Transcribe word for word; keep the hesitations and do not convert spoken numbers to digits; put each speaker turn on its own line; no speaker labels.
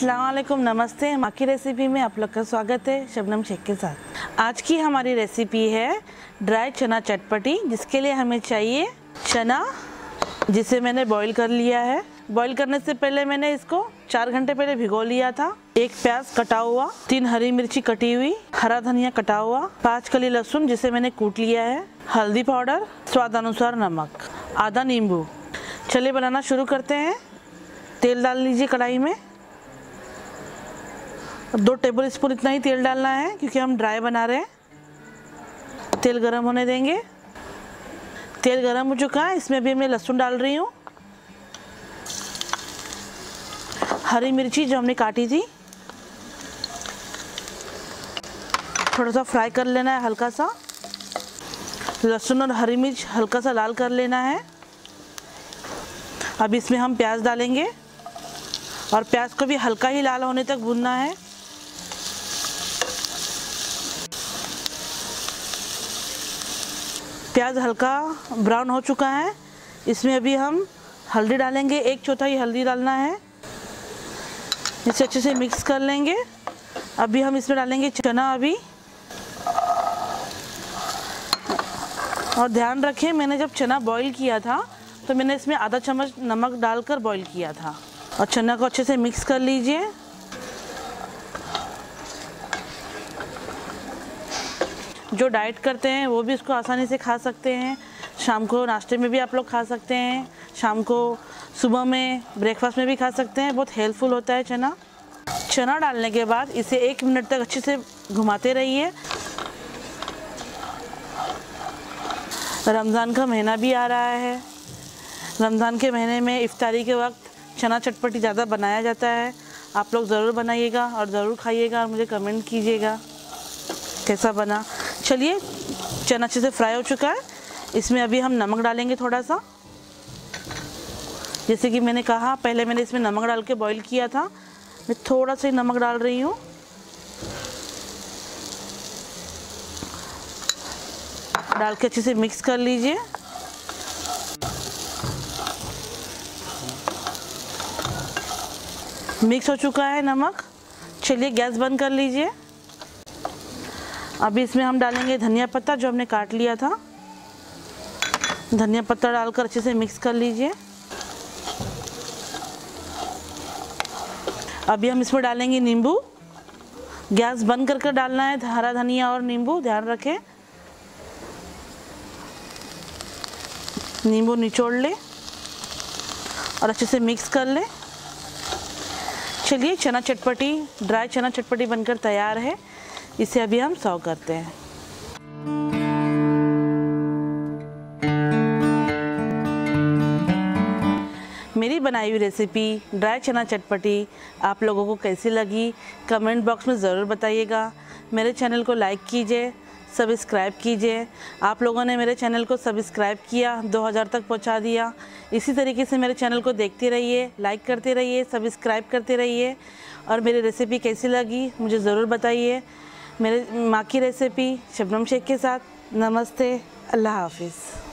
अस्सलाम वालेकुम, नमस्ते। माँ की रेसिपी में आप लोग का स्वागत है शबनम शेख के साथ। आज की हमारी रेसिपी है ड्राई चना चटपटी, जिसके लिए हमें चाहिए चना, जिसे मैंने बॉईल कर लिया है। बॉईल करने से पहले मैंने इसको चार घंटे पहले भिगो लिया था। एक प्याज कटा हुआ, तीन हरी मिर्ची कटी हुई, हरा धनिया कटा हुआ, पाँच कली लहसुन जिसे मैंने कूट लिया है, हल्दी पाउडर, स्वाद अनुसार नमक, आधा नींबू। चलिए बनाना शुरू करते हैं। तेल डाल लीजिए कढ़ाई में। दो टेबल स्पून इतना ही तेल डालना है क्योंकि हम ड्राई बना रहे हैं। तेल गरम होने देंगे। तेल गरम हो चुका है, इसमें भी मैं लहसुन डाल रही हूँ, हरी मिर्ची जो हमने काटी थी, थोड़ा सा फ्राई कर लेना है हल्का सा। लहसुन और हरी मिर्च हल्का सा लाल कर लेना है। अब इसमें हम प्याज डालेंगे और प्याज को भी हल्का ही लाल होने तक भूनना है। प्याज हल्का ब्राउन हो चुका है, इसमें अभी हम हल्दी डालेंगे। एक चौथाई हल्दी डालना है, इसे अच्छे से मिक्स कर लेंगे। अभी हम इसमें डालेंगे चना अभी। और ध्यान रखें, मैंने जब चना बॉईल किया था तो मैंने इसमें आधा चम्मच नमक डालकर बॉईल किया था। और चना को अच्छे से मिक्स कर लीजिए। जो डाइट करते हैं वो भी इसको आसानी से खा सकते हैं। शाम को नाश्ते में भी आप लोग खा सकते हैं, शाम को सुबह में ब्रेकफास्ट में भी खा सकते हैं। बहुत हेल्पफुल होता है चना। चना डालने के बाद इसे एक मिनट तक अच्छे से घुमाते रहिए। रमज़ान का महीना भी आ रहा है। रमज़ान के महीने में इफ्तारी के वक्त चना चटपटी ज़्यादा बनाया जाता है। आप लोग ज़रूर बनाइएगा और ज़रूर खाइएगा और मुझे कमेंट कीजिएगा कैसा बना। चलिए, चना अच्छे से फ्राई हो चुका है, इसमें अभी हम नमक डालेंगे थोड़ा सा। जैसे कि मैंने कहा, पहले मैंने इसमें नमक डाल के बॉईल किया था, मैं थोड़ा सा ही नमक डाल रही हूँ। डाल के अच्छे से मिक्स कर लीजिए। मिक्स हो चुका है नमक। चलिए गैस बंद कर लीजिए। अभी इसमें हम डालेंगे धनिया पत्ता जो हमने काट लिया था। धनिया पत्ता डालकर अच्छे से मिक्स कर लीजिए। अभी हम इसमें डालेंगे नींबू। गैस बंद कर कर डालना है हरा धनिया और नींबू, ध्यान रखें। नींबू निचोड़ ले और अच्छे से मिक्स कर ले। चलिए, चना चटपटी, ड्राई चना चटपटी बनकर तैयार है। इसे अभी हम सर्व करते हैं। मेरी बनाई हुई रेसिपी ड्राई चना चटपटी आप लोगों को कैसी लगी कमेंट बॉक्स में ज़रूर बताइएगा। मेरे चैनल को लाइक कीजिए, सब्सक्राइब कीजिए। आप लोगों ने मेरे चैनल को सब्सक्राइब किया, दो हज़ार तक पहुंचा दिया। इसी तरीके से मेरे चैनल को देखते रहिए, लाइक करते रहिए, सब्सक्राइब करते रहिए। और मेरी रेसिपी कैसी लगी मुझे ज़रूर बताइए। मेरे माँ की रेसिपी शबनम शेख के साथ। नमस्ते, अल्लाह हाफिज़।